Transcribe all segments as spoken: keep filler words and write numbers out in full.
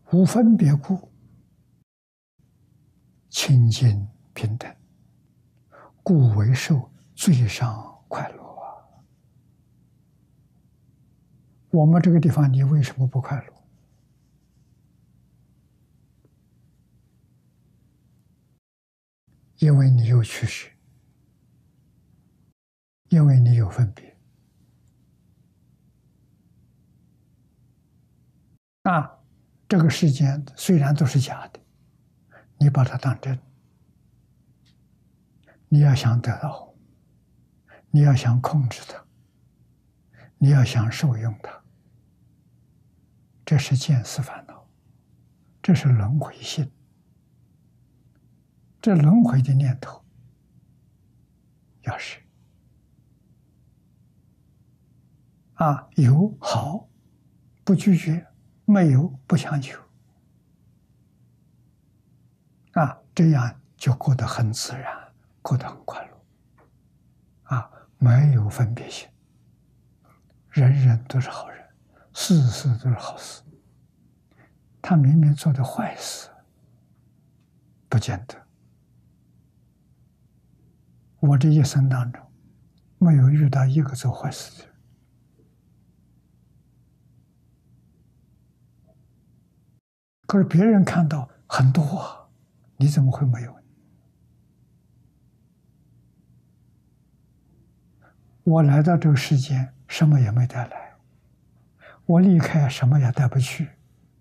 无分别故，清净平等，故为受最上快乐啊！我们这个地方，你为什么不快乐？因为你有取舍，因为你有分别啊！这个世间虽然都是假的，你把它当真，你要想得到，你要想控制它，你要想受用它，这是见思烦恼，这是轮回性。这轮回的念头要是啊，有好不拒绝，没有不强求啊，这样就过得很自然，过得很快乐啊，没有分别心，人人都是好人，事事都是好事。他明明做的坏事，不见得。我这一生当中，没有遇到一个做坏事的人。可是别人看到很多啊，你怎么会没有？我来到这个世间，什么也没带来，我离开什么也带不去，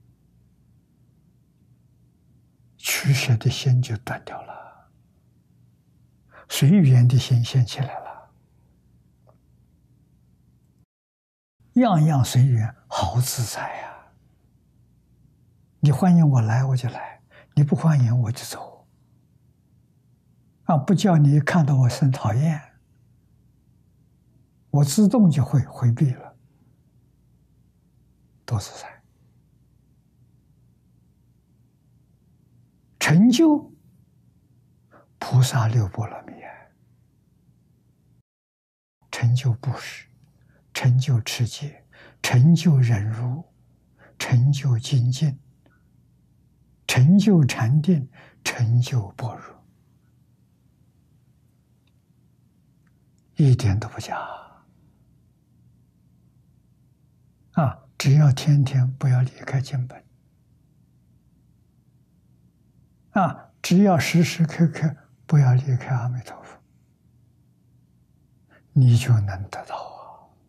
取舍的心就断掉了。随缘的心现起来了，样样随缘，好自在呀、啊！你欢迎我来，我就来；你不欢迎，我就走。啊，不叫你看到我生讨厌，我自动就会回避了，多自在！成就菩萨六波罗蜜。成就布施，成就持戒，成就忍辱，成就精进，成就禅定，成就般若，一点都不假啊！只要天天不要离开经本啊，只要时时刻刻不要离开阿弥陀佛，你就能得到啊！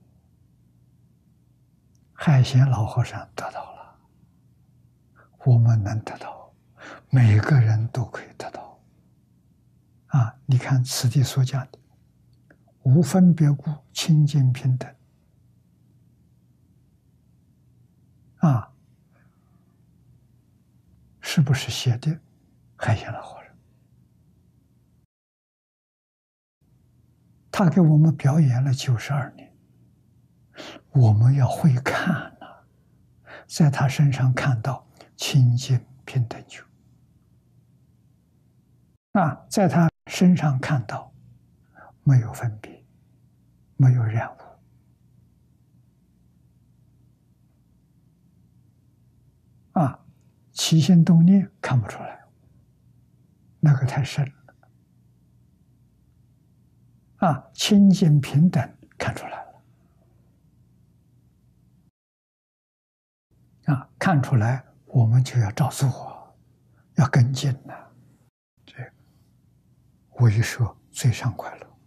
海贤老和尚得到了，我们能得到，每个人都可以得到啊！你看此地所讲的无分别故，清净平等啊，是不是写的海贤老和尚？他给我们表演了九十二年，我们要会看啊，在他身上看到清净平等觉啊，在他身上看到没有分别，没有染污啊，起心动念看不出来，那个太深了啊，清净平等看出来了啊，看出来我们就要照做，要跟进了。这我一说最上快乐。